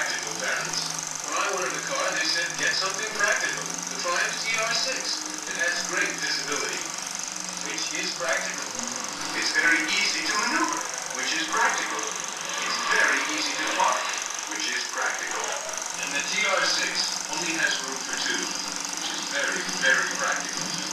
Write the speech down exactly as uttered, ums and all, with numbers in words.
practical parents. When I wanted a car, they said, get something practical. The Triumph T R six. It has great visibility, which is practical. It's very easy to maneuver, which is practical. It's very easy to park, which is practical. And the T R six only has room for two, which is very, very practical.